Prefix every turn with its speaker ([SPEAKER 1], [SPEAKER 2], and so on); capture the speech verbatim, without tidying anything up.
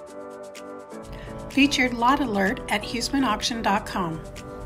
[SPEAKER 1] Featured lot alert at huseman auction dot com.